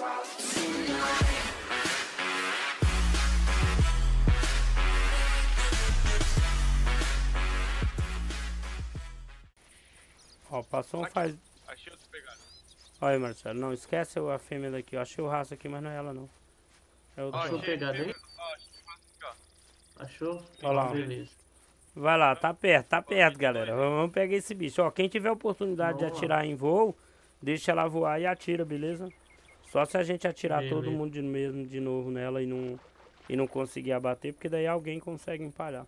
Ó, passou um faz... Achei outro pegado. Olha aí, Marcelo, não esquece a fêmea daqui. Eu achei o raço aqui, mas não é ela não. É outra. Achou pegado aí? Ó. Achou? Olha lá, ó. Beleza. Vai lá, tá perto, galera. Vamos pegar esse bicho. Ó, quem tiver oportunidade de atirar em voo, deixa ela voar e atira, beleza? Só se a gente atirar todo mundo de novo nela e não conseguir abater, porque daí alguém consegue empalhar.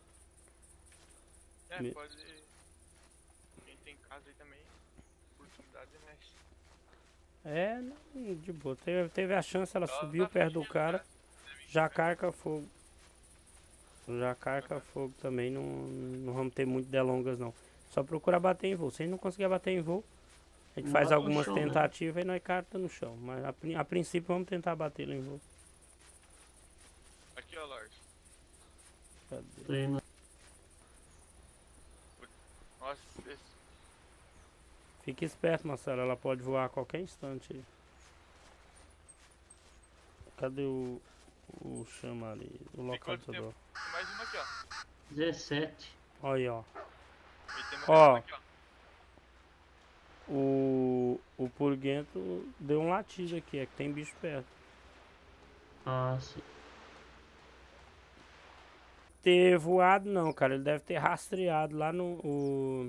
Pode... Quem tem casa aí também, oportunidade é mais. É, não, de boa. Teve a chance, ela subiu perto do cara, já carca fogo. Já carca fogo também, não vamos ter muito delongas não. Só procura bater em voo. Se a gente não conseguir bater em voo, a gente faz algumas tentativas e nós carta no chão. Mas a princípio vamos tentar bater ele em voo. Aqui, ó, Lorde. Cadê? Nossa, Fique esperto, Marcelo, ela pode voar a qualquer instante aí. Cadê o chama ali, o localizador? Tem mais uma aqui, ó. 17. Olha aí, ó. E tem Ó, aqui, ó. o purguento deu um latido aqui, é que tem bicho perto. Ah, sim. Ter voado não, cara, ele deve ter rastreado lá no...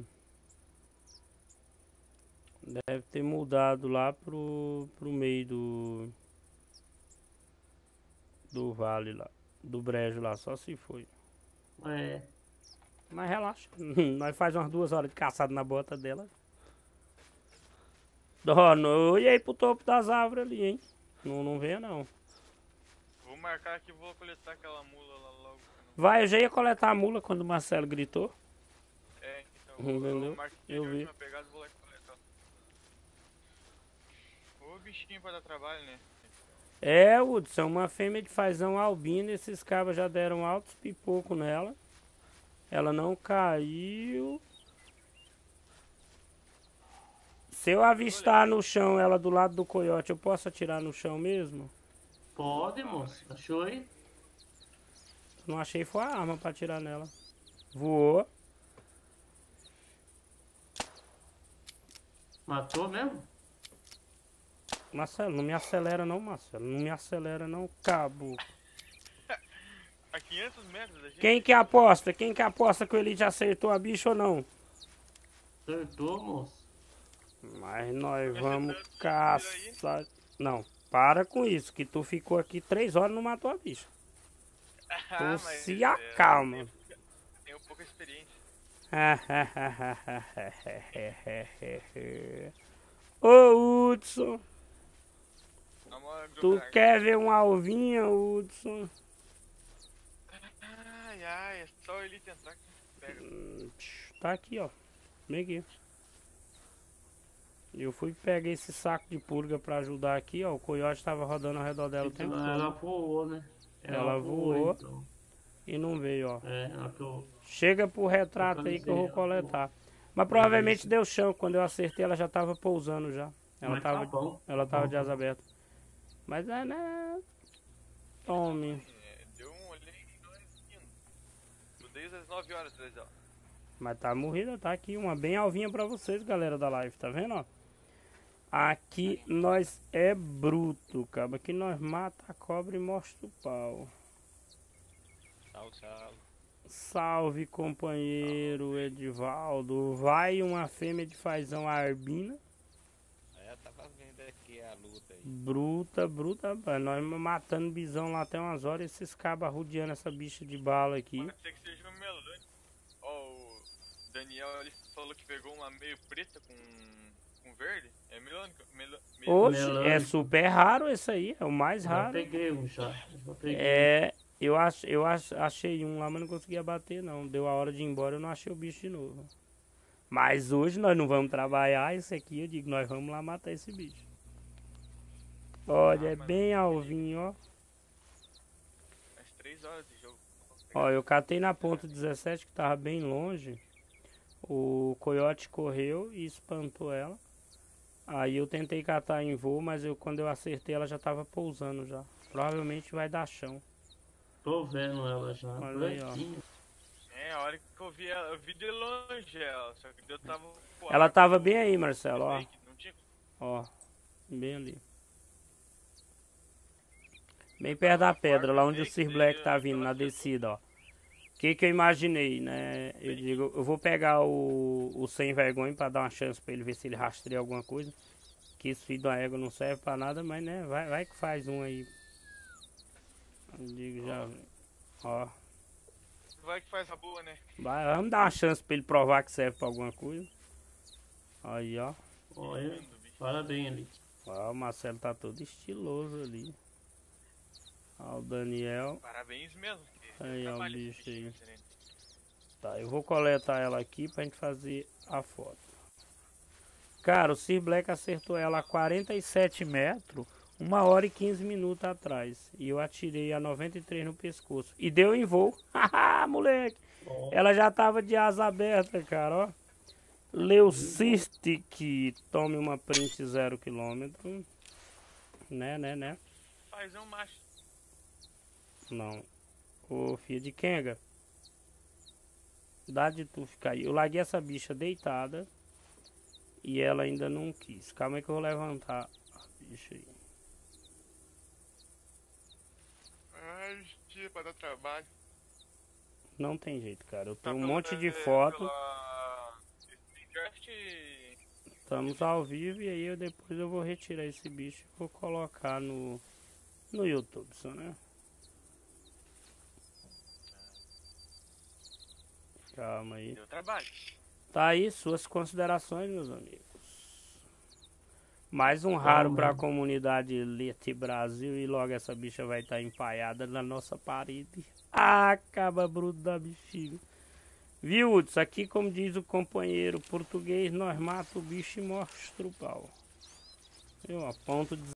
Deve ter mudado lá pro meio do vale lá, do brejo lá, só se foi. É. Mas relaxa, nós faz umas 2 horas de caçada na bota dela. E aí pro topo das árvores ali, hein? Não venha não. Vou marcar aqui e vou coletar aquela mula lá logo. Vai, eu já ia coletar a mula quando o Marcelo gritou. Então entendeu? Eu vi. Pegada, vou lá coletar. O bichinho vai dar trabalho, né? É, Hudson, uma fêmea de fazão albino, esses cabas já deram altos pipoco nela. Ela não caiu. Se eu avistar no chão ela do lado do coiote, eu posso atirar no chão mesmo? Pode, moço. Achou aí? Não achei, foi a arma pra atirar nela. Voou. Matou mesmo? Marcelo, não me acelera não, Marcelo. Não me acelera não, cabo. A 500 metros da gente. Quem que aposta? Quem que aposta que o Elite acertou a bicha ou não? Acertou, moço. Mas nós vamos caçar... Não, para com isso, que tu ficou aqui 3 horas e não matou a bicha. Tu se acalma. Tenho pouca experiência. Ô Hudson, tu quer ver uma alvinha, Hudson? Ai, é só ele tentar que pega. Tá aqui, ó. Vem aqui. Eu fui pegar esse saco de purga pra ajudar aqui, ó. O coiote tava rodando ao redor dela o tempo todo. Ela voou, né? Ela voou então. E não veio, ó. É, ela que eu... Chega pro retrato aí que eu vou coletar. Mas provavelmente deu chão. Quando eu acertei, ela já tava pousando já. Ela tava de asa aberta. Mas é, né? Tome. Deu um olhei e não indo. Desde as 9 horas, ó. Mas tá morrida, tá aqui. Uma bem alvinha pra vocês, galera da live. Tá vendo, ó? Aqui nós é bruto, cara. Aqui nós mata a cobra e mostra o pau. Salve. Salve, companheiro Edivaldo. Vai uma fêmea de fazão arbina. Tava vendo aqui a luta aí. Bruta. Nós matando bisão lá até umas horas. Esses cabas rodeando essa bicha de bala aqui. Pode ser que seja um melão. Ó, o Daniel ele falou que pegou uma meio preta com verde. É melônico. Oxe, é super raro esse aí. É o mais raro. Já peguei um já. Eu achei um lá, mas não conseguia bater não. Deu a hora de ir embora, eu não achei o bicho de novo. Mas hoje nós não vamos trabalhar isso aqui, eu digo, nós vamos lá matar esse bicho. Olha, é bem alvinho, ó. Mais 3 horas de jogo. Ó, eu catei na ponta 17 que tava bem longe. O coiote correu e espantou ela. Aí eu tentei catar em voo, mas quando eu acertei ela já tava pousando já. Provavelmente vai dar chão. Tô vendo ela já. Olha aí, ó. Pretinha. É, a hora que eu vi ela, eu vi de longe ela, só que eu tava... Ela tava bem aí, Marcelo, ó. Não tinha... Ó, bem ali. Bem perto da pedra, lá onde o Sir Black tá vindo, na descida, ó. O que que eu imaginei, né? Eu digo, eu vou pegar o sem vergonha pra dar uma chance pra ele ver se ele rastreia alguma coisa. Que esse filho da égua não serve pra nada, mas né, vai que faz um aí. Eu digo já, ó. Vai que faz a boa, né? Vamos dar uma chance pra ele provar que serve pra alguma coisa. Aí, ó. Olha, parabéns ali. Ó, o Marcelo tá todo estiloso ali. Ó, o Daniel. Parabéns mesmo. Aí, ó, o Trabalho esse bicho aí. bichinho, excelente. Tá, eu vou coletar ela aqui pra gente fazer a foto. Cara, o Sir Black acertou ela a 47 metros, 1h e 15 minutos atrás. E eu atirei a 93 no pescoço. E deu em voo. Haha, moleque! Ó, Ela já tava de asa aberta, cara, ó. Leucistic, tome uma print 0 km. Né. Faz um macho. Não. Ô, filha de Kenga. Dá de tu ficar aí. Eu larguei essa bicha deitada. E ela ainda não quis. Calma aí que eu vou levantar a bicha aí. Ai, tia, pra dar trabalho. Não tem jeito, cara. Eu Tá tenho um pela- monte de foto. pela- Draft... Estamos ao vivo e aí depois eu vou retirar esse bicho e vou colocar no YouTube, só, né? Calma aí. Deu trabalho. Tá aí suas considerações, meus amigos. Mais um raro para a comunidade Lete Brasil e logo essa bicha vai estar empaiada na nossa parede. Ah, caba bruto da bexiga. Viu, Hudson? Aqui, como diz o companheiro português, nós mata o bicho e mostra o pau. Eu aponto